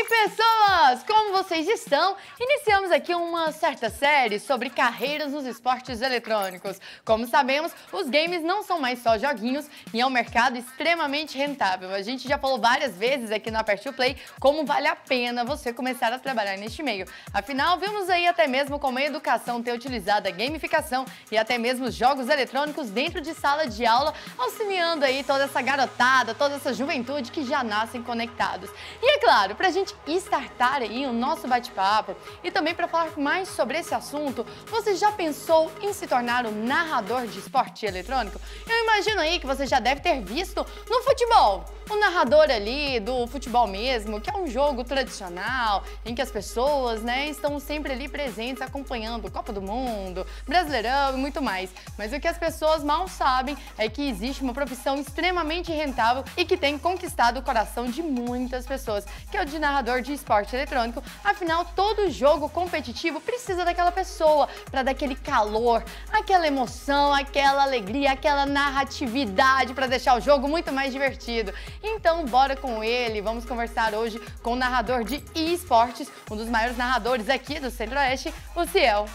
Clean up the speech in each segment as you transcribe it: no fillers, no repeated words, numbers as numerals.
aí, pessoas! Como vocês estão? Iniciamos aqui uma certa série sobre carreiras nos esportes eletrônicos. Como sabemos, os games não são mais só joguinhos e é um mercado extremamente rentável. A gente já falou várias vezes aqui no Aperte o Play como vale a pena você começar a trabalhar neste meio. Afinal, vimos aí até mesmo como a educação tem utilizado a gamificação e até mesmo os jogos eletrônicos dentro de sala de aula, auxiliando aí toda essa garotada, toda essa juventude que já nascem conectados. E é claro, pra gente startar aí o nosso bate-papo e também para falar mais sobre esse assunto, você já pensou em se tornar um narrador de esporte eletrônico? Eu imagino aí que você já deve ter visto no futebol, o narrador ali do futebol mesmo, que é um jogo tradicional, em que as pessoas, estão sempre ali presentes acompanhando Copa do Mundo, Brasileirão e muito mais. Mas o que as pessoas mal sabem é que existe uma profissão extremamente rentável e que tem conquistado o coração de muitas pessoas, que é o de narrador de esporte eletrônico. Afinal, todo jogo competitivo precisa daquela pessoa para dar aquele calor, aquela emoção, aquela alegria, aquela narratividade para deixar o jogo muito mais divertido. Então, bora com ele, vamos conversar hoje com o narrador de eSports, um dos maiores narradores aqui do Centro-Oeste, o Ciel.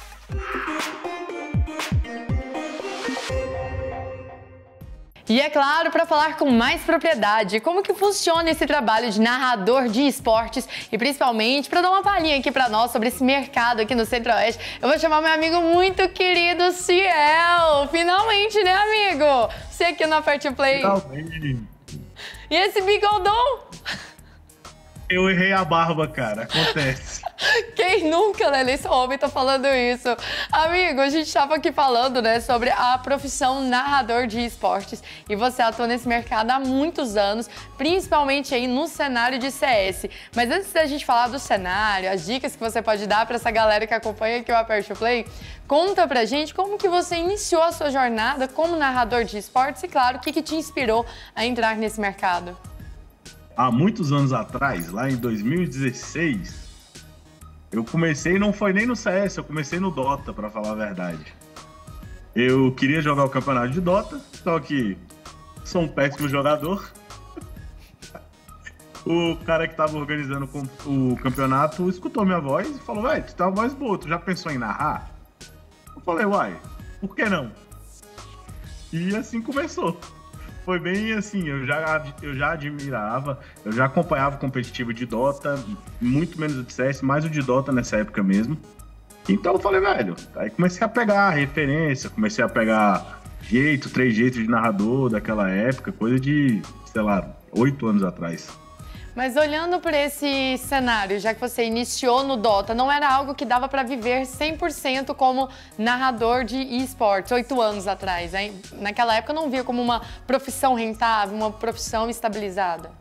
E é claro, para falar com mais propriedade como que funciona esse trabalho de narrador de esportes e principalmente para dar uma palhinha aqui para nós sobre esse mercado aqui no Centro-Oeste, eu vou chamar meu amigo muito querido Ciel. Finalmente, né, amigo? Você aqui no Aperte o Play. Finalmente. E esse bigodão? Eu errei a barba, cara. Acontece. Quem nunca, né, nesse homem tá falando isso? Amigo, a gente tava aqui falando, sobre a profissão narrador de esportes e você atua nesse mercado há muitos anos, principalmente aí no cenário de CS. Mas antes da gente falar do cenário, as dicas que você pode dar pra essa galera que acompanha aqui o Aperte o Play, conta pra gente como que você iniciou a sua jornada como narrador de esportes e, claro, o que te inspirou a entrar nesse mercado. Há muitos anos atrás, lá em 2016, eu comecei, não foi nem no CS, eu comecei no Dota, pra falar a verdade. Eu queria jogar o campeonato de Dota, só que sou um péssimo jogador. O cara que tava organizando o campeonato escutou minha voz e falou: "Véi, tu tem uma voz boa, tu já pensou em narrar?" Eu falei: "Uai, por que não?" E assim começou. Foi bem assim, eu já admirava, eu já acompanhava o competitivo de Dota, muito menos o de CS, mais o de Dota nessa época mesmo. Então eu falei, velho, aí comecei a pegar referência, comecei a pegar trejeitos de narrador daquela época, coisa de, 8 anos atrás. Mas olhando para esse cenário, já que você iniciou no Dota, não era algo que dava para viver 100% como narrador de esportes, 8 anos atrás, hein? Naquela época eu não via como uma profissão rentável, uma profissão estabilizada.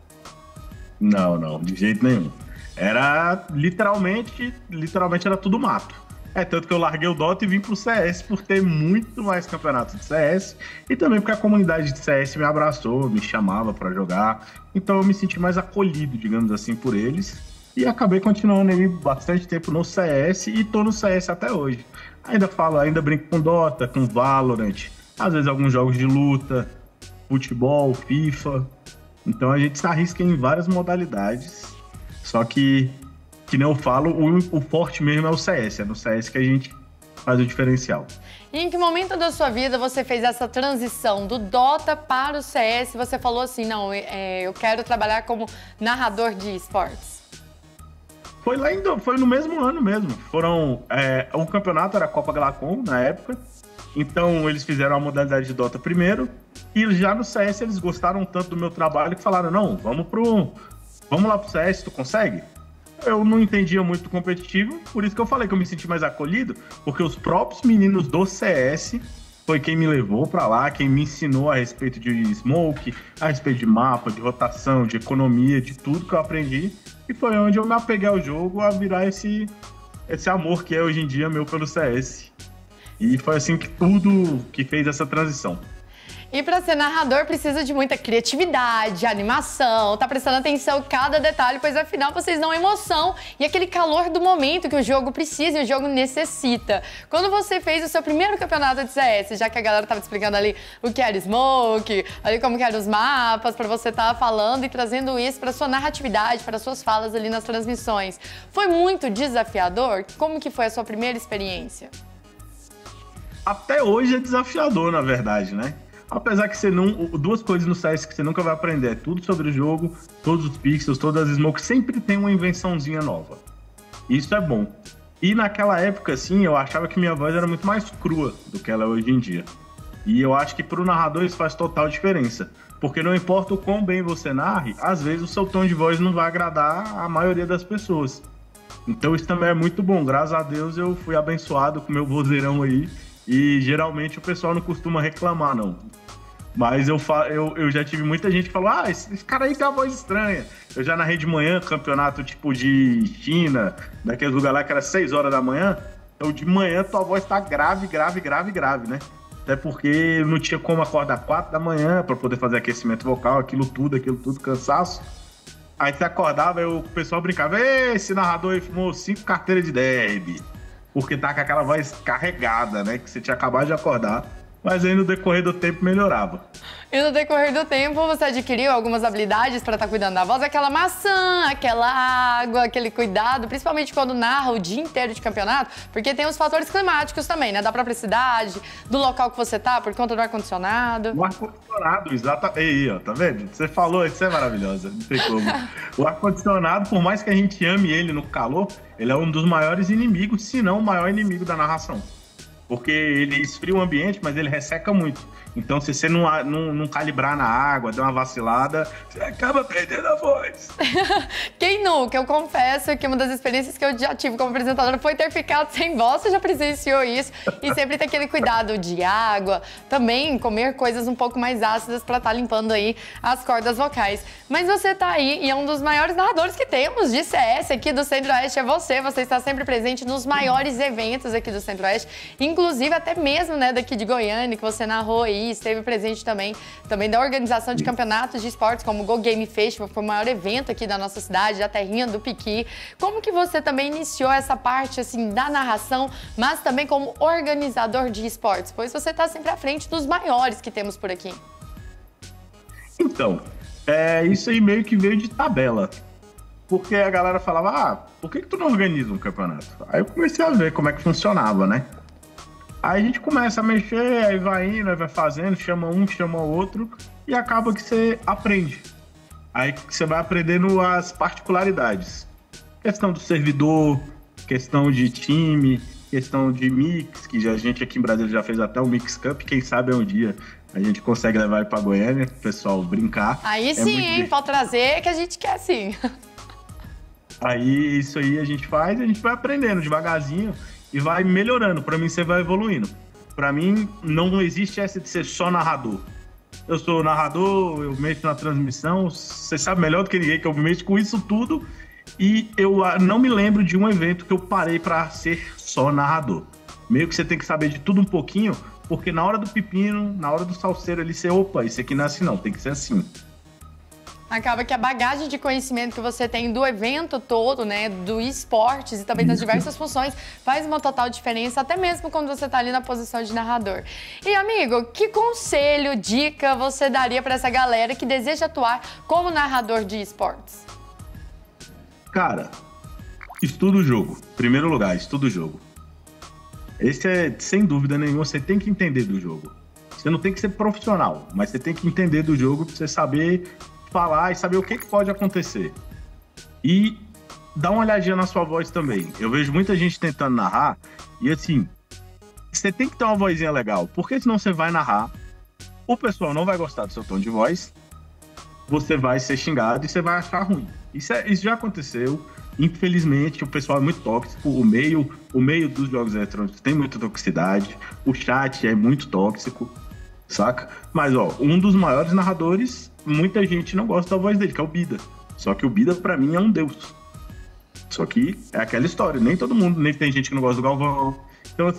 Não, de jeito nenhum. Era literalmente era tudo mato. Tanto que eu larguei o Dota e vim pro CS por ter muito mais campeonatos de CS e também porque a comunidade de CS me abraçou, me chamava pra jogar. Então eu me senti mais acolhido, digamos assim, por eles. E acabei continuando aí bastante tempo no CS e tô no CS até hoje. Ainda brinco com Dota, com Valorant, às vezes alguns jogos de luta, futebol, FIFA. Então a gente se arrisca em várias modalidades. Só que nem eu falo, o forte mesmo é o CS. É no CS que a gente faz o diferencial. E em que momento da sua vida você fez essa transição do Dota para o CS? Você falou assim, não, eu quero trabalhar como narrador de esportes. Foi no mesmo ano mesmo. O campeonato era a Copa Glacon na época. Então eles fizeram a modalidade de Dota primeiro. E já no CS eles gostaram tanto do meu trabalho que falaram, não, vamos lá pro CS, tu consegue? Eu não entendia muito do competitivo, por isso que eu falei que eu me senti mais acolhido, porque os próprios meninos do CS foi quem me levou pra lá, quem me ensinou a respeito de smoke, a respeito de mapa, de rotação, de economia, de tudo que eu aprendi. E foi onde eu me apeguei ao jogo a virar esse amor que é hoje em dia meu pelo CS. E foi assim que tudo que fez essa transição. E para ser narrador precisa de muita criatividade, animação, tá prestando atenção em cada detalhe, pois afinal vocês dão emoção e aquele calor do momento que o jogo precisa e o jogo necessita. Quando você fez o seu primeiro campeonato de CS, já que a galera tava te explicando ali o que era Smoke, ali como que eram os mapas, para você estar falando e trazendo isso para sua narratividade, para suas falas ali nas transmissões, foi muito desafiador? Como que foi a sua primeira experiência? Até hoje é desafiador, na verdade, né? Apesar que você não... Duas coisas no CS que você nunca vai aprender. É tudo sobre o jogo, todos os pixels, todas as smokes. Sempre tem uma invençãozinha nova. Isso é bom. E naquela época, assim, eu achava que minha voz era muito mais crua do que ela é hoje em dia. E eu acho que pro narrador isso faz total diferença. Porque não importa o quão bem você narre, às vezes o seu tom de voz não vai agradar a maioria das pessoas. Então isso também é muito bom. Graças a Deus eu fui abençoado com meu vozeirão aí. E geralmente o pessoal não costuma reclamar, não. Mas eu já tive muita gente que falou: ah, esse cara aí tem uma voz estranha. Eu já narrei de manhã campeonato tipo de China, daqueles lugares lá que era 6 horas da manhã. Então de manhã tua voz tá grave, né? Até porque não tinha como acordar 4 da manhã pra poder fazer aquecimento vocal, aquilo tudo, cansaço. Aí você acordava e o pessoal brincava: esse narrador aí fumou 5 carteiras de derby. Porque tá com aquela voz carregada, né? Que você tinha acabado de acordar. Mas aí no decorrer do tempo melhorava. E no decorrer do tempo você adquiriu algumas habilidades para estar cuidando da voz, aquela maçã, aquela água, aquele cuidado, principalmente quando narra o dia inteiro de campeonato, porque tem os fatores climáticos também, né? Da própria cidade, do local que você tá, por conta do ar-condicionado. O ar-condicionado, exatamente. Aí, ó, tá vendo? Você falou, isso é maravilhosa, não tem como. O ar-condicionado, por mais que a gente ame ele no calor, ele é um dos maiores inimigos, se não o maior inimigo da narração. Porque ele esfria o ambiente, mas ele resseca muito. Então, se você não calibrar na água, der uma vacilada, você acaba perdendo a voz. Quem nunca? Eu confesso que uma das experiências que eu já tive como apresentadora foi ter ficado sem voz. Você já presenciou isso. E sempre ter aquele cuidado de água. Também comer coisas um pouco mais ácidas para estar limpando aí as cordas vocais. Mas você tá aí e é um dos maiores narradores que temos de CS aqui do Centro-Oeste. É você. Você está sempre presente nos maiores eventos aqui do Centro-Oeste. Inclusive até mesmo, né, daqui de Goiânia, que você narrou aí. Esteve presente também da organização de campeonatos de esportes, como o Go Game Festival, que foi o maior evento aqui da nossa cidade, da terrinha do Piqui. Como que você também iniciou essa parte, assim, da narração, mas também como organizador de esportes? Pois você está sempre à frente dos maiores que temos por aqui. Então, isso aí meio que veio de tabela. Porque a galera falava: ah, por que tu não organiza um campeonato? Aí eu comecei a ver como é que funcionava, né? Aí a gente começa a mexer, aí vai indo, aí vai fazendo, chama um, chama outro, e acaba que você aprende. Aí você vai aprendendo as particularidades. Questão do servidor, questão de time, questão de mix, que a gente aqui em Brasília já fez até o Mix Cup, quem sabe um dia a gente consegue levar ele pra Goiânia, pro pessoal brincar. Aí sim, hein? Pode trazer que a gente quer sim. Aí isso aí a gente faz, a gente vai aprendendo devagarzinho. E vai melhorando. Pra mim, você vai evoluindo. Pra mim, não existe essa de ser só narrador. Eu sou narrador, eu mexo na transmissão. Você sabe melhor do que ninguém que eu mexo com isso tudo. E eu não me lembro de um evento que eu parei pra ser só narrador. Meio que você tem que saber de tudo um pouquinho, porque na hora do pepino, na hora do salseiro ali, você, opa, isso aqui não é assim não, tem que ser assim. Acaba que a bagagem de conhecimento que você tem do evento todo, né, do esportes e também das diversas funções, faz uma total diferença, até mesmo quando você tá ali na posição de narrador. E, amigo, que conselho, dica você daria para essa galera que deseja atuar como narrador de esportes? Cara, estuda o jogo. Primeiro lugar, estuda o jogo. Esse é, sem dúvida nenhuma, você tem que entender do jogo. Você não tem que ser profissional, mas você tem que entender do jogo pra você saber falar e saber o que pode acontecer. E dá uma olhadinha na sua voz também. Eu vejo muita gente tentando narrar e assim, você tem que ter uma vozinha legal, porque senão você vai narrar, o pessoal não vai gostar do seu tom de voz, você vai ser xingado e você vai achar ruim. Isso já aconteceu. Infelizmente, o pessoal é muito tóxico, o meio dos jogos eletrônicos tem muita toxicidade, o chat é muito tóxico, saca? Mas, ó, um dos maiores narradores, muita gente não gosta da voz dele, que é o Bida. Só que o Bida, pra mim, é um deus. Só que é aquela história, nem todo mundo, nem tem gente que não gosta do Galvão. Então, assim,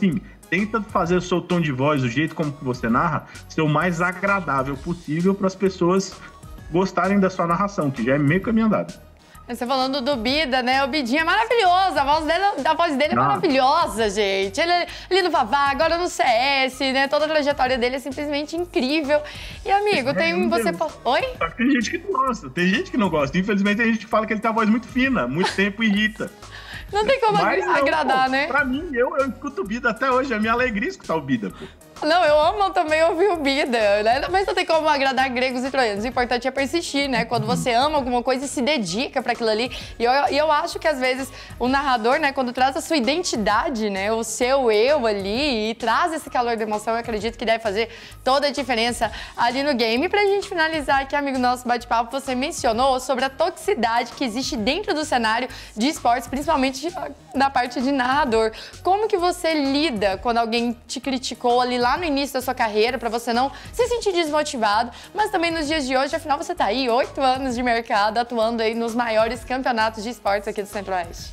tenta fazer o seu tom de voz, o jeito como que você narra, ser o mais agradável possível para as pessoas gostarem da sua narração, que já é meio caminho andado. Você falando do Bida, né? O Bidinho é maravilhoso, a voz dele é maravilhosa, gente. Ele no Vavá, agora no CS, né? Toda a trajetória dele é simplesmente incrível. E, amigo, Oi? Só que tem gente que não gosta, tem gente que não gosta. Infelizmente, tem gente que fala que ele tem a voz muito fina, muito tempo irrita. Não tem como agradar, pô, né? Pra mim, eu escuto o Bida até hoje, é minha alegria escutar o Bida, pô. Não, eu amo também ouvir o Bida, né? Mas não tem como agradar gregos e troianos. O importante é persistir, né? Quando você ama alguma coisa e se dedica para aquilo ali. E eu acho que, às vezes, o narrador, né? Quando traz a sua identidade, né? O seu eu ali e traz esse calor de emoção, eu acredito que deve fazer toda a diferença ali no game. E pra gente finalizar aqui, amigo, nosso bate-papo, você mencionou sobre a toxicidade que existe dentro do cenário de esportes, principalmente na parte de narrador. Como que você lida quando alguém te criticou ali lá no início da sua carreira, para você não se sentir desmotivado, mas também nos dias de hoje, afinal você tá aí 8 anos de mercado, atuando aí nos maiores campeonatos de esportes aqui do Centro-Oeste.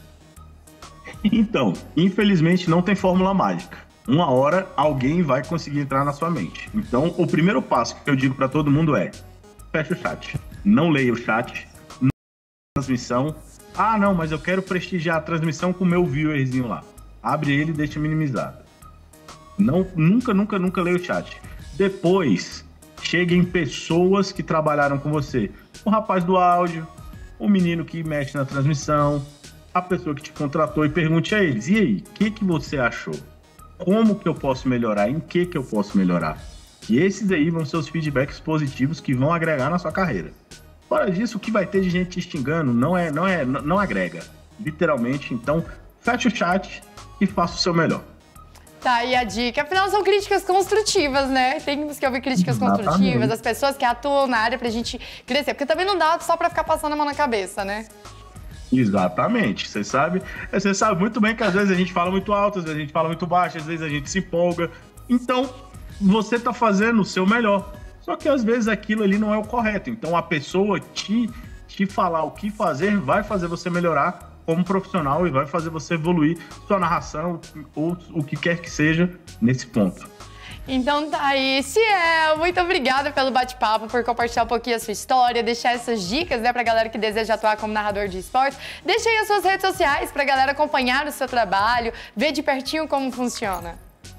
Então, infelizmente não tem fórmula mágica. Uma hora alguém vai conseguir entrar na sua mente. Então, o primeiro passo que eu digo para todo mundo é: fecha o chat. Não leia o chat, não leia a transmissão. Ah, não, mas eu quero prestigiar a transmissão com o meu viewerzinho lá. Abre ele e deixa minimizado. Não, nunca leia o chat. Depois, cheguem pessoas que trabalharam com você. O rapaz do áudio, o menino que mexe na transmissão, a pessoa que te contratou, e pergunte a eles: e aí, o que você achou? Como que eu posso melhorar? Em que eu posso melhorar? E esses aí vão ser os feedbacks positivos que vão agregar na sua carreira. Fora disso, o que vai ter de gente te xingando não agrega. Literalmente, então, feche o chat e faça o seu melhor. Tá aí a dica. Afinal, são críticas construtivas, né? Temos que ouvir críticas construtivas, as pessoas que atuam na área pra gente crescer. Porque também não dá só pra ficar passando a mão na cabeça, né? Exatamente. Você sabe muito bem que às vezes a gente fala muito alto, às vezes a gente fala muito baixo, às vezes a gente se empolga. Então, você tá fazendo o seu melhor. Só que às vezes aquilo ali não é o correto. Então, a pessoa te falar o que fazer vai fazer você melhorar como profissional e vai fazer você evoluir sua narração ou o que quer que seja nesse ponto. Então tá aí, Ciel, muito obrigada pelo bate-papo, por compartilhar um pouquinho a sua história, deixar essas dicas, né, pra galera que deseja atuar como narrador de esportes. Deixa aí as suas redes sociais pra galera acompanhar o seu trabalho, ver de pertinho como funciona.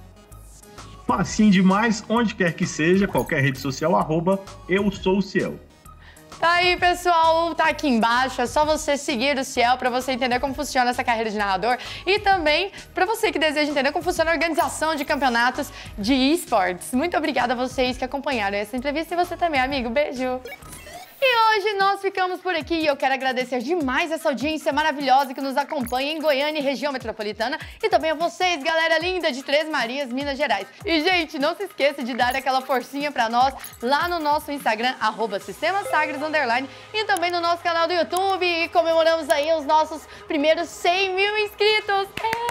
Facinho demais, onde quer que seja, qualquer rede social, @EuSouCiel. Tá aí, pessoal, tá aqui embaixo, é só você seguir o Ciel pra você entender como funciona essa carreira de narrador e também pra você que deseja entender como funciona a organização de campeonatos de esportes. Muito obrigada a vocês que acompanharam essa entrevista e você também, amigo. Beijo! E hoje nós ficamos por aqui e eu quero agradecer demais essa audiência maravilhosa que nos acompanha em Goiânia e região metropolitana e também a vocês, galera linda de Três Marias, Minas Gerais. E, gente, não se esqueça de dar aquela forcinha pra nós lá no nosso Instagram, @sistemasagres_ e também no nosso canal do YouTube. E comemoramos aí os nossos primeiros 100 mil inscritos.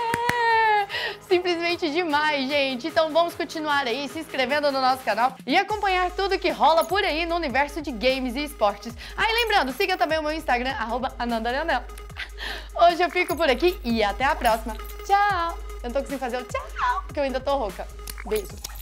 Simplesmente demais, gente. Então vamos continuar aí se inscrevendo no nosso canal e acompanhar tudo que rola por aí no universo de games e esportes. Aí lembrando, siga também o meu Instagram, @AnandaLeonel. Hoje eu fico por aqui e até a próxima. Tchau! Eu não tô conseguindo fazer o tchau, porque eu ainda tô rouca. Beijo.